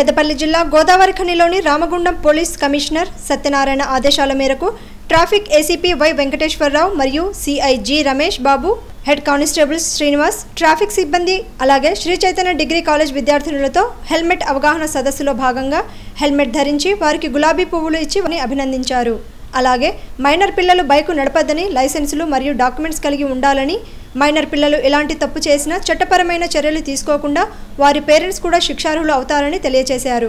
పెద్దపల్లి జిల్లా గోదావరి ఖనిలోని Ramagundam police commissioner Satyanarayana ఆదేశాల మేరకు ట్రాఫిక్ ఏసీపీ వై వెంకటేశ్వరరావు మరియు CI G Ramesh Babu, head constables Srinivas, traffic సిబ్బంది అలాగే శ్రీ చైతన్య డిగ్రీ కాలేజ్ విద్యార్థినులతో హెల్మెట్ అవగాహన సదస్సులో భాగంగా హెల్మెట్ ధరించి వారికి గులాబీ పువ్వులు ఇచ్చి వారిని అభినందించారు. అలాగే మైనర్ పిల్లలు బైకు నడపద్దని, లైసెన్సులు మరియు డాక్యుమెంట్స్ కలిగి ఉండాలని, మైనర్ పిల్లలు ఎలాంటి తప్పు చేసినా చట్టపరమైన చర్యలు తీసుకోకుండా వారి పేరెంట్స్ కూడా శిక్షార్హులు అవుతారని తెలియజేశారు.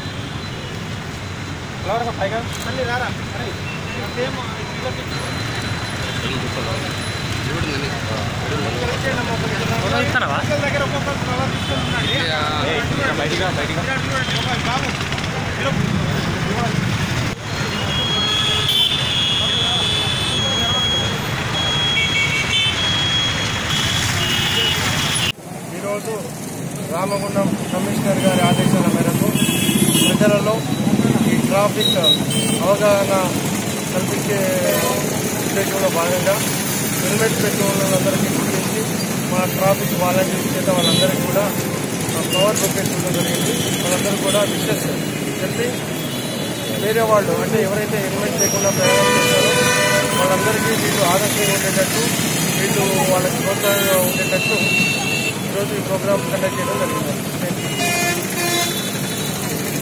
ఈరోజు రామగుండం కమిషనర్ గారి ఆదేశాల మేరకు ప్రజలలో ఈ ట్రాఫిక్ అవగాహన కల్పించే ఉద్దేశంలో భాగంగా హెల్మెట్ పెట్టి వాళ్ళందరికీ గుర్తించి మా ట్రాఫిక్ వాలంటీర్స్ చేత వాళ్ళందరికీ కూడా కవర్ బుక్కెట్ ఇవ్వడం జరిగింది. వాళ్ళందరూ కూడా విషెస్ చెప్పి వేరే వాళ్ళు అంటే ఎవరైతే హెల్మెట్ లేకుండా ప్రయాణం చేస్తారో వాళ్ళందరికీ వీళ్ళు ఆదర్శంగా ఉండేటట్టు, వీళ్ళు వాళ్ళకి ప్రోత్సాహంగా ఉండేటట్టు ఈరోజు ఈ ప్రోగ్రామ్ కండక్ట్ చేయడం జరిగింది.